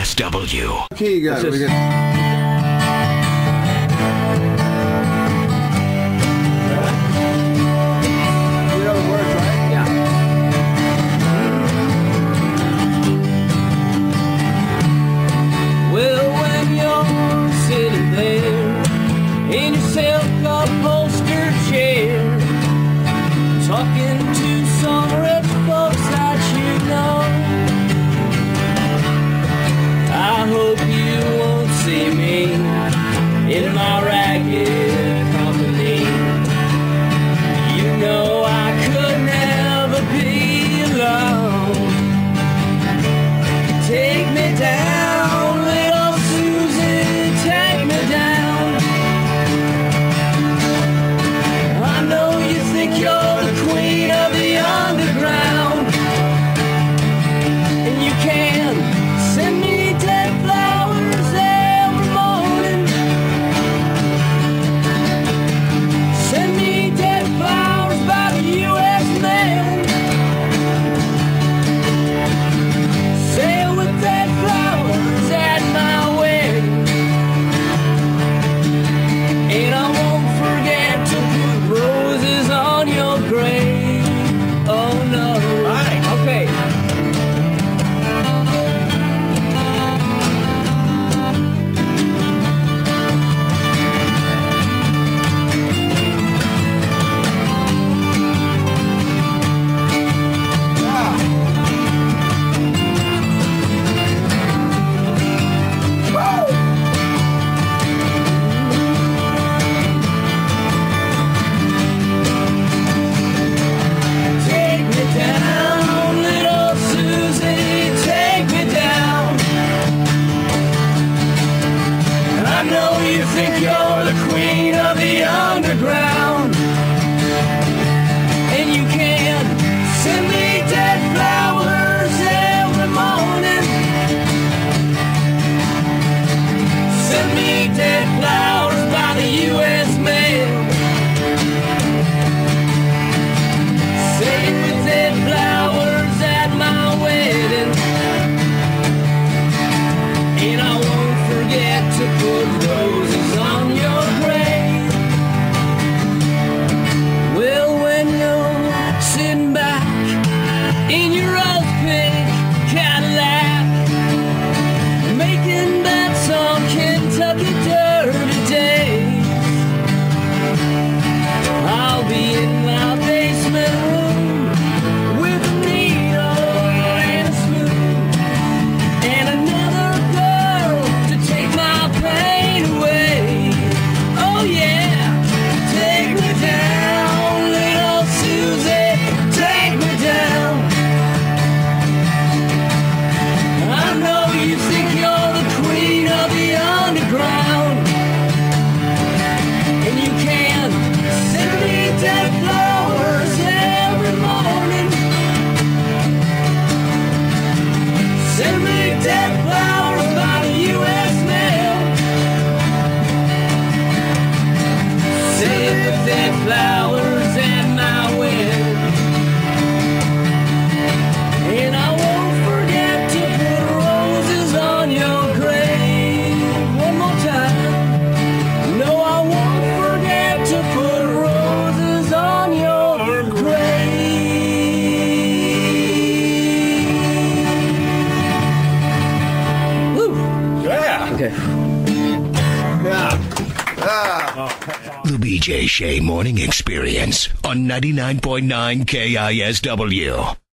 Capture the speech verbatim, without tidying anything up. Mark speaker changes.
Speaker 1: S W.
Speaker 2: Okay, you got it. We got... You know the words, right?
Speaker 3: Yeah. Well, when you're sitting there in your self-upholstered chair, talking to some rich folks that you know, I hope you won't see me in my ragged company. You know I could never be alone. Take me down, little Susie, take me down. I know you think you're the queen of the underground, and you can send me dead flowers every morning. Send me dead flowers by the U S mail. Sail with dead flowers at my wedding, and I won't forget to put roses on your grave. Oh no. All right. Okay. Take me down, little Susie, take me down. And I know you think you're the queen of the underground, and you can send me dead flowers every morning. Send me dead flowers by the U S mail. Say with dead flowers at my wedding, and I won't forget to put roses on your grave. Well, when you're sitting back in your rose pink Cadillac, making bets on Kentucky Derby days, I'll be in my basement room with a needle and a spoon, and another girl to take my pain away. Oh yeah, take me down, little Susie, take me down. I know you think you're the queen of the underground, and you can send me dead flowers every morning. Send me dead flowers by the U S mail. Send me dead flowers at my wedding, and I won't forget to put roses on your grave. One more time. No, I won't forget to put roses on your grave. Woo.
Speaker 4: Yeah.
Speaker 3: Okay.
Speaker 2: Yeah. Ah.
Speaker 1: The B J Shea Morning Experience on ninety-nine point nine K I S W.